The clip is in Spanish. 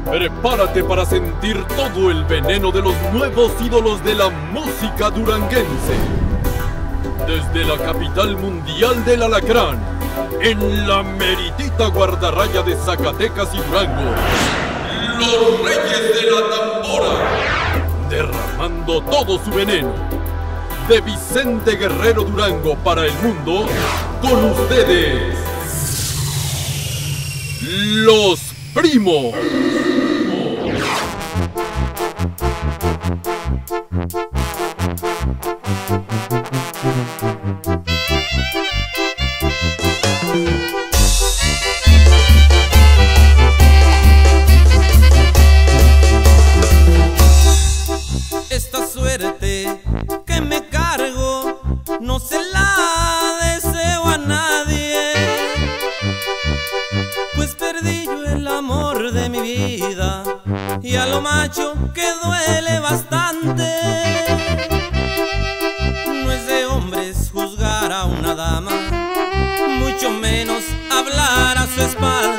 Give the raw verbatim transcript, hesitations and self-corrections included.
Prepárate para sentir todo el veneno de los nuevos ídolos de la música duranguense. Desde la capital mundial del alacrán, en la meritita guardarraya de Zacatecas y Durango, los Reyes de la Tambora, derramando todo su veneno. De Vicente Guerrero Durango para el mundo, con ustedes, Los Primos. Esta suerte que me cargo no se la deseo a nadie, pues perdí yo el amor de mi vida y a lo macho que duele bastante. No es de hombres juzgar a una dama, mucho menos hablar a su espalda.